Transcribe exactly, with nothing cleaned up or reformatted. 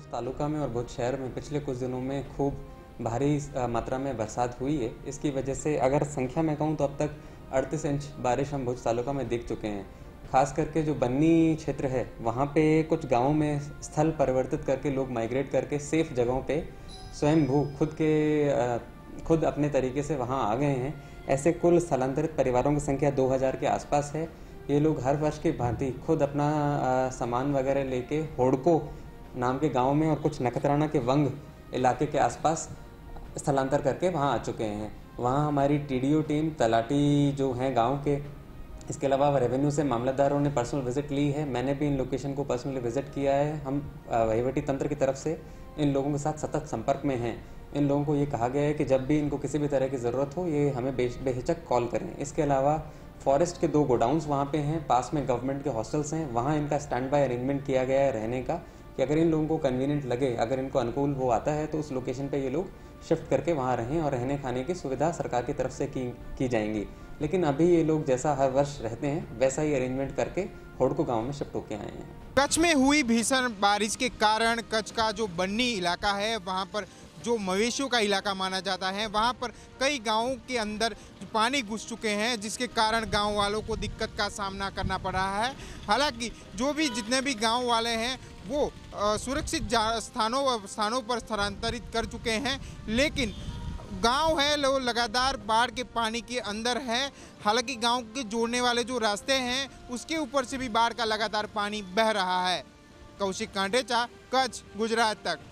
तालुका में और भुज शहर में पिछले कुछ दिनों में खूब भारी अ, मात्रा में बरसात हुई है। इसकी वजह से अगर संख्या में कहूँ तो अब तक अड़तीस इंच बारिश हम भुज तालुका में देख चुके हैं। खास करके जो बन्नी क्षेत्र है वहाँ पे कुछ गाँवों में स्थल परिवर्तित करके लोग माइग्रेट करके सेफ जगहों पे स्वयं भू खुद के अ, खुद अपने तरीके से वहाँ आ गए हैं। ऐसे कुल स्थलांतरित परिवारों की संख्या दो हज़ार के आसपास है। ये लोग हर वर्ष की भांति खुद अपना अ, सामान वगैरह लेके होड़को नाम के गांव में और कुछ नखत्राना के वंग इलाके के आसपास स्थलांतर करके वहाँ आ चुके हैं। वहाँ हमारी टीडीओ टीम, तलाटी जो हैं गांव के, इसके अलावा रेवेन्यू से मामलतदारों ने पर्सनल विजिट ली है। मैंने भी इन लोकेशन को पर्सनली विजिट किया है। हम वहीवटी तंत्र की तरफ से इन लोगों के साथ सतत संपर्क में हैं। इन लोगों को ये कहा गया है कि जब भी इनको किसी भी तरह की ज़रूरत हो ये हमें बेहिचक कॉल करें। इसके अलावा फॉरेस्ट के दो गोडाउन्स वहाँ पे हैं, पास में गवर्नमेंट के हॉस्टल्स हैं, वहाँ इनका स्टैंड बाय अरेंजमेंट किया गया है रहने का कि अगर इन लोगों को कन्वीनियंट लगे, अगर इनको अनुकूल वो आता है तो उस लोकेशन पे ये लोग शिफ्ट करके वहाँ रहें और रहने खाने की सुविधा सरकार की तरफ से की की जाएंगी। लेकिन अभी ये लोग जैसा हर वर्ष रहते हैं वैसा ही अरेंजमेंट करके होड़को गाँव में शिफ्ट होके आए हैं। कच्छ में हुई भीषण बारिश के कारण कच्छ का जो बन्नी इलाका है, वहाँ पर जो मवेशियों का इलाका माना जाता है, वहाँ पर कई गांवों के अंदर पानी घुस चुके हैं, जिसके कारण गांव वालों को दिक्कत का सामना करना पड़ रहा है। हालांकि जो भी जितने भी गांव वाले हैं वो आ, सुरक्षित स्थानों स्थानों पर स्थानांतरित कर चुके हैं, लेकिन गांव है लोग लगातार बाढ़ के पानी के अंदर है। हालांकि गांव के जोड़ने वाले जो रास्ते हैं उसके ऊपर से भी बाढ़ का लगातार पानी बह रहा है। कौशिक कांडेचा, कच्छ, गुजरात तक।